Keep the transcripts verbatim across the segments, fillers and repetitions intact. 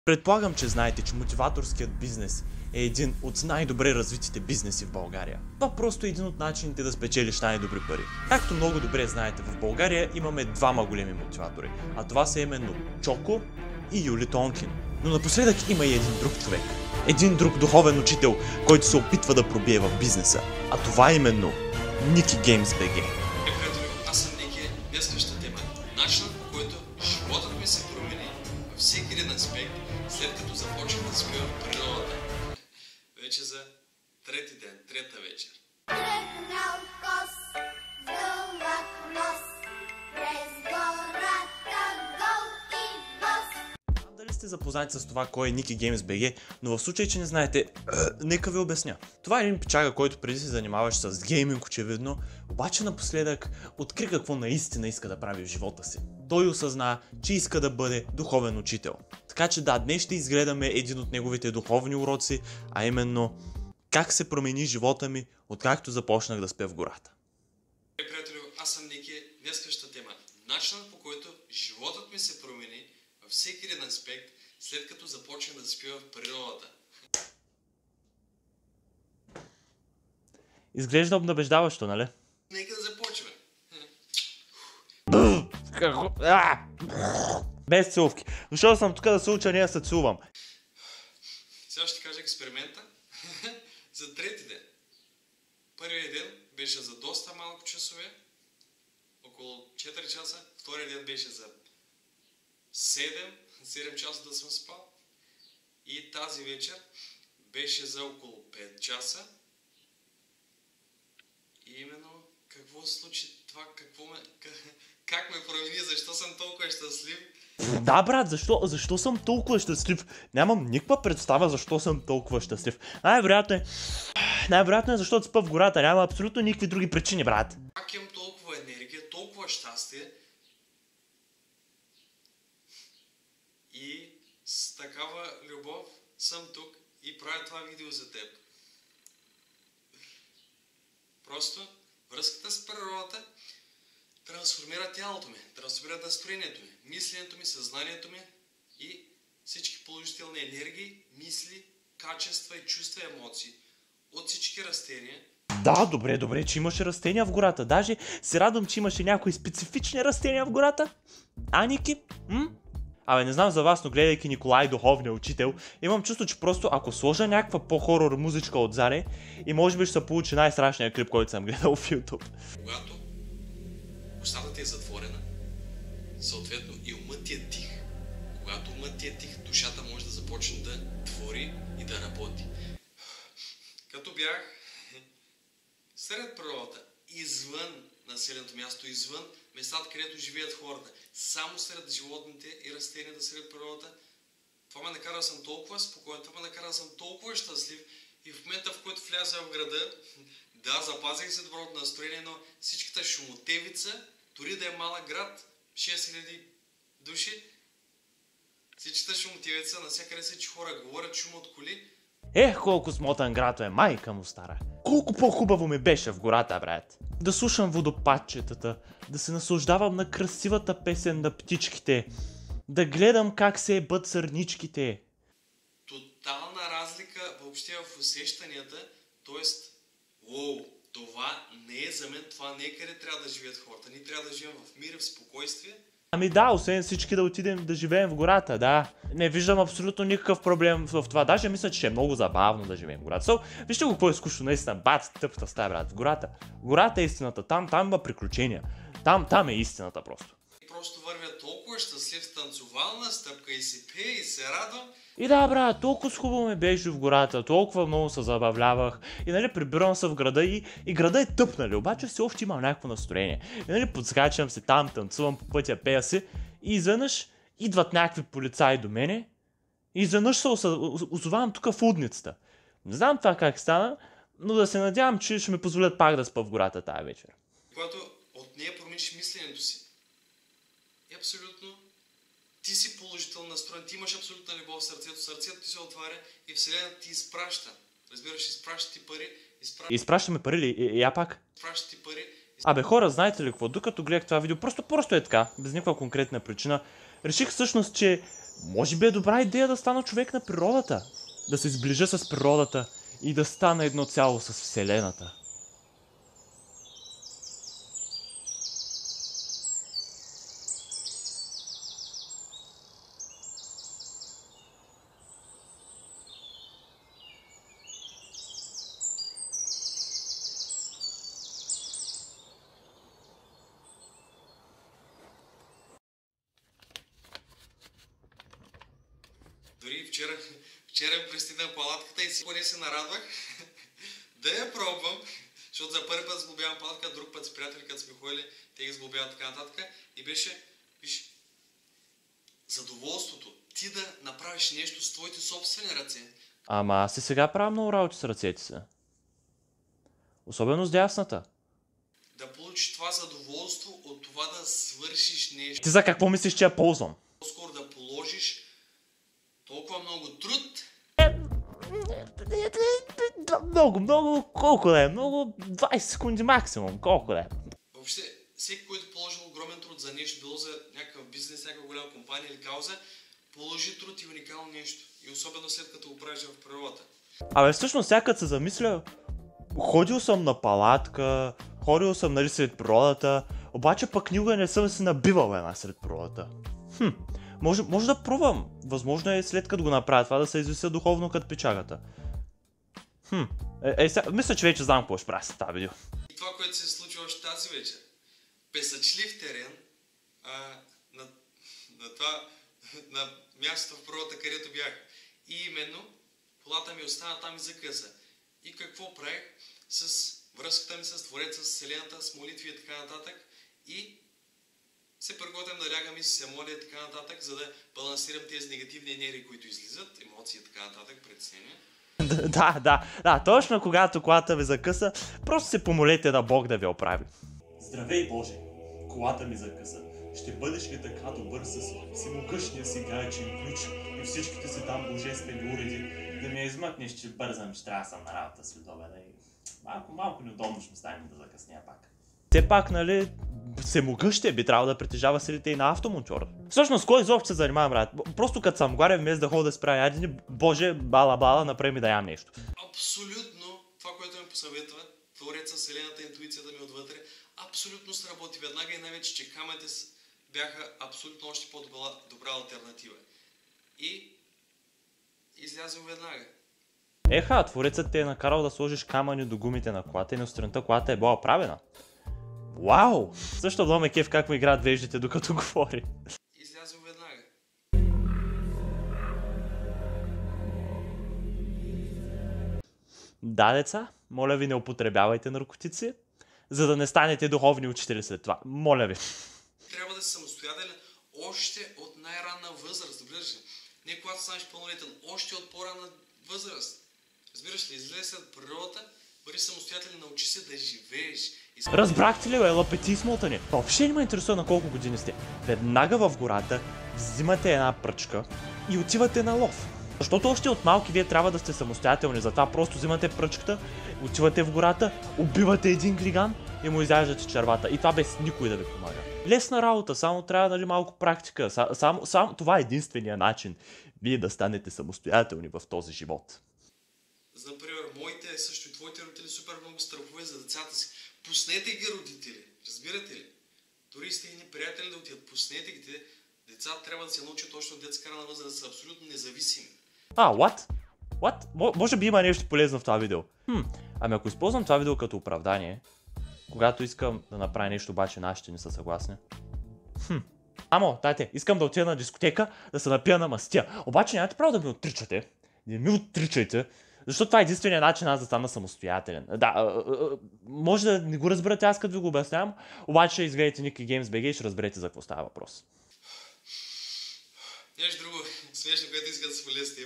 Предполагам, че знаете, че мотиваторският бизнес е един от най-добре развитите бизнеси в България. Това просто е един от начините да спечелиш най-добри пари. Както много добре знаете, в България имаме двама големи мотиватори, а това са именно Чоко и Юли Тонкин. Но напоследък има и един друг човек. Един друг духовен учител, който се опитва да пробие в бизнеса. А това е именно Ники Геймс БГ. Аз съм Ники, днескаща тема. Начинът, по който животът ми се промени във всеки един аспект, след като започнах да спя в природата. Вече за трети ден, трета вечер. Дали сте запознати с това кой е Ники Геймс БГ, но в случай, че не знаете, нека ви обясня. Това е един пичага, който преди се занимаваш с гейминг, очевидно, обаче напоследък откри какво наистина иска да прави в живота си. Той осъзна, че иска да бъде духовен учител. Така че да, днес ще изгледаме един от неговите духовни уроци, а именно как се промени живота ми, откакто започнах да спя в гората. Приятелю, аз съм Ники, днескаща тема. Начинът, по който животът ми се промени във всеки един аспект, след като започнах да спя в природата. Изглежда обнадеждаващо, нали? Нека да започваме. Без целувки. Дошъл съм тук да се уча, не да се целувам. Сега ще кажа експеримента за трети ден. Първият ден беше за доста малко часове, около четири часа. Вторият ден беше за седем, седем часа да съм спал. И тази вечер беше за около пет часа. И именно какво се случи това, какво ме, как ме промени, защо съм толкова щастлив. Да, брат, защо, защо съм толкова щастлив? Нямам никаква представа защо съм толкова щастлив. Най-вероятно е, най-вероятно е защото спа в гората, няма абсолютно никакви други причини, брат. Как имам толкова енергия, толкова щастие и с такава любов съм тук и правя това видео за теб. Просто връзката с природата трансформира тялото ми, трансформира настроението ми, мисленето ми, съзнанието ми и всички положителни енергии, мисли, качества и чувства и емоции от всички растения. Да, добре, добре, че имаше растения в гората. Даже се радвам, че имаше някои специфични растения в гората. А, Ники? М? Абе, не знам за вас, но гледайки Николай, духовния учител, имам чувство, че просто ако сложа някаква по-хорор музичка отзаде и може би ще се получи най-страшният клип, който съм гледал в YouTube. Когато устата ти е затворена, съответно и умът ти е тих. Когато умът ти е тих, душата може да започне да твори и да работи. Като бях сред природата, извън населеното място, извън местата, където живеят хората, само сред животните и растенията сред природата, това ме накара да съм толкова спокоен, това ме накара да съм толкова щастлив и в момента, в който вляза в града, да, запазих се доброто настроение, но всичката шумотевица, дори да е малък град, шест хиляди души, всичката шумотевица, навсякъде се, че хора говорят, шум от коли. Ех, колко смотан град е, майка му стара. Колко по-хубаво ми беше в гората, брат. Да слушам водопадчетата, да се наслаждавам на красивата песен на птичките, да гледам как се ебат сърничките. Тотална разлика въобще в усещанията, т.е. Уоу, това не е за мен, това не е къде трябва да живеят хората. Ние трябва да живеем в мир и в спокойствие. Ами да, освен всички да отидем да живеем в гората, да. Не виждам абсолютно никакъв проблем в това. Даже мисля, че ще е много забавно да живеем в гората. So, вижте го какво е скучно, наистина, бац, тъпта стая, брат, в гората. Гората е истината, там, там има приключения. Там, там е истината просто. Просто вървя толкова щастлив, танцовална стъпка и си пее и се радвам. И да, брат, толкова хубаво ме беше в гората, толкова много се забавлявах. И нали, прибирам се в града и, и града е тъп, нали, обаче все още имам някакво настроение. И нали, подскачам се там, танцувам по пътя, пея си и изведнъж идват някакви полицаи до мене и изведнъж се озовавам тук в удницата. Не знам това как стана, но да се надявам, че ще ми позволят пак да спа в гората тази вечер. Когато от нея промениш мисленето си и абсолютно ти си положително настроен, ти имаш абсолютна любов в сърцето, сърцето ти се отваря и Вселената ти изпраща. Разбираш, изпраща ти пари, изпраща... Изпращаме пари ли? И, я пак? Изпраща ти пари. Абе хора, знаете ли какво? Докато гледах това видео, просто, просто е така, без никаква конкретна причина, реших всъщност, че Може би е добра идея да стана човек на природата. Да се сближа с природата и да стана едно цяло с Вселената. Дори вчера, вчера пристигнах палатката и си поне се нарадвах да я пробвам, защото за първи път сглобявам палатка, друг път с приятели, като сме ходили, те ги сглобяват така нататък. И беше, виж, задоволството ти да направиш нещо с твоите собствени ръце. Ама аз и сега правя много работи с ръцете си. Особено с дясната. Да получиш това задоволство от това да свършиш нещо. Ти за какво мислиш, че я ползвам? По-скоро да положиш толкова много труд. Много, много, колко да е? Много, двайсет секунди максимум, колко да е? Въобще, всеки, който положи огромен труд за нещо, било за някакъв бизнес, някаква голяма компания или кауза, положи труд и уникално нещо. И особено след като го правиш в природата. Абе, всъщност, сега се замисля, ходил съм на палатка, ходил съм, нали, сред природата, обаче пък никога не съм си набивал една сред природата. Хм, може, може да пробвам. Възможно е след като го направя това да се извися духовно като печагата. Хм, е, е сега, мисля, че вече знам какво ще правя с тази видео. И това, което се случи още тази вечер. Песъчлив терен, а, на, на това, на мястото в природата, където бях. И именно, колата ми остана там и закъса. И какво правих? С връзката ми с Твореца, с Вселената, с молитви и така нататък. И се приготвям да лягам и се моля и така нататък, за да балансирам тези негативни енергии, които излизат, емоции и така нататък, притеснения. Да, да, да, точно когато колата ви закъса, просто се помолете на Бог да ви оправи. Здравей, Боже! Колата ми закъса. Ще бъдеш ли така добър с всемогъщния си гаечен ключ и всичките си там божествени уреди да ме измъкнеш, че бързам, че трябва да съм на работа след обеда и малко, малко неудобно ще ми стане да закъсня пак. Все пак, нали, всемогъщия би трябвало да притежава силите и на автомонтьор. Всъщност, кой изобщо се занимава, брат? Просто като съм горе, вместо да ходя да справя ядени, Боже, бала-бала, направи ми да ям нещо. Абсолютно това, което ми посъветва Твореца, Вселената, интуицията ми отвътре, абсолютно сработи веднага и най-вече, че камъните бяха абсолютно още по-добра алтернатива. И излязох веднага. Еха, Творецът те е накарал да сложиш камъни до гумите на колата и на сутринта колата е била правена. Вау! Също много ме кеф как му играят веждите докато говори. Излязох веднага. Да, деца, моля ви не употребявайте наркотици, за да не станете духовни учители след това. Моля ви. Трябва да си самостоятелен още от най-ранна възраст, разбираш ли? Не когато станеш пълнолетен, още от по-ранна възраст. Разбираш ли, излез след природата, бъди самостоятелен, научи се да живееш. И... Разбрахте ли, бе, лапети смутани? Въобще не ме интересува на колко години сте. Веднага в гората взимате една пръчка и отивате на лов. Защото още от малки вие трябва да сте самостоятелни, затова просто взимате пръчката, отивате в гората, убивате един глиган и му изяждате червата. И това без никой да ви помага. Лесна работа, само трябва, нали, малко практика. Само, само, това е единствения начин вие да станете самостоятелни в този живот. За например, моите, също и твоите родители супер много страхове за децата си. Пуснете ги, родители. Разбирате ли? Дори сте едни приятели да отидат. Пуснете ги. Децата трябва да се научат още от детска рана възраст да са абсолютно независими. А, what? What? М- може би има нещо полезно в това видео. Хм, ами ако използвам това видео като оправдание, когато искам да направя нещо, обаче нашите не са съгласни. Хм. Амо, дайте, искам да отида на дискотека, да се напия на мастия. Обаче нямате право да ми отричате. Не ми отричайте. Защото това е единствения начин аз да стана самостоятелен. Да, а, а, може да не го разберете аз като ви го обяснявам, обаче изгледайте Nicky Games би джи и ще разберете за какво става въпрос. Нещо друго смешно, което иска да споделя с теб.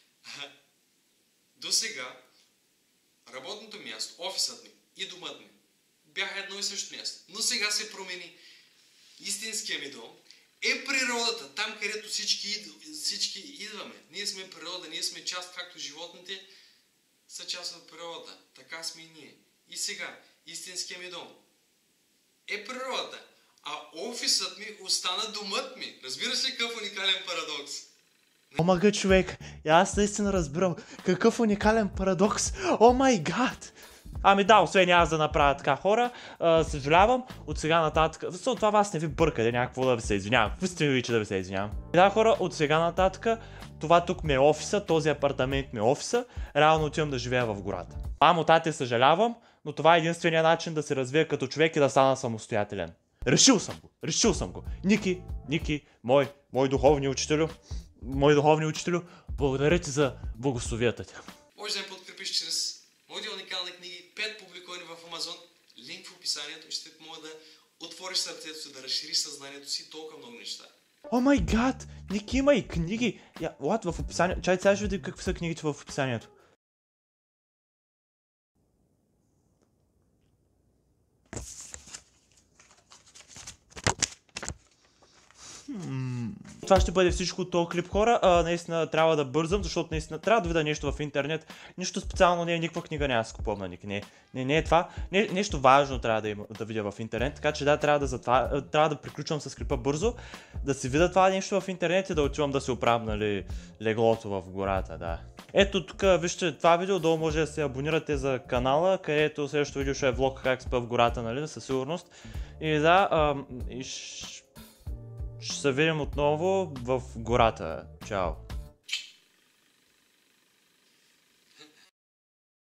До сега работното място, офисът ми и домът ми бяха едно и също място. Но сега се промени. Истинския ми дом е природата, там където всички, ид... всички идваме. Ние сме природа, ние сме част, както животните са част от природата. Така сме и ние. И сега, истинския ми дом е природата, а офисът ми остана домът ми. Разбираш ли какъв уникален парадокс? Омага, човек, и аз наистина разбирам какъв уникален парадокс. О май гад! Ами да, освен аз да направя така, хора, а, съжалявам, от сега нататък, защото това вас не ви бърка, да някакво да ви се извинявам, какво сте ми ви, че да ви се извинявам. И да, хора, от сега нататък, това тук ми е офиса, този апартамент ми е офиса, реално отивам да живея в гората. Мамо, тате, съжалявам, но това е единствения начин да се развия като човек и да стана самостоятелен. Решил съм го, решил съм го. Ники, Ники, мой, мой духовни учителю, мой духовни учителю, благодаря ти за благословията ти. Може да ме подкрепиш чрез моите уникални книги, пет публикувани в Амазон, линк в описанието и ще ти помогна да отвориш сърцето си, да разшириш съзнанието си толкова много неща. О май гад! Ники има и книги! Я, what, в описанието? Чай, сега ще видим какви са книгите в описанието. Hmm. Това ще бъде всичко от този клип, хора. А, наистина трябва да бързам, защото наистина трябва да видя нещо в интернет. Нищо специално не е, никаква книга няма да скупам на Ники. Не, не, не е това. Не, нещо важно трябва да, има, да видя в интернет. Така че да, трябва да, затва... трябва да приключвам с клипа бързо. Да си видя това нещо в интернет и да отивам да се оправям, нали, леглото в гората, да. Ето тук, вижте това видео, долу може да се абонирате за канала, където следващото видео ще е влог как спа в гората, нали, със сигурност. И да, ам, и ш... ще се видим отново в гората. Чао!